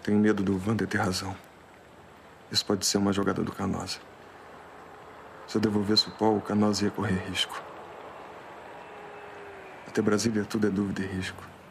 Tenho medo do Wander ter razão. Isso pode ser uma jogada do Canosa. Se eu devolvesse o Paul, o Canosa ia correr risco. Até Brasília tudo é dúvida e risco.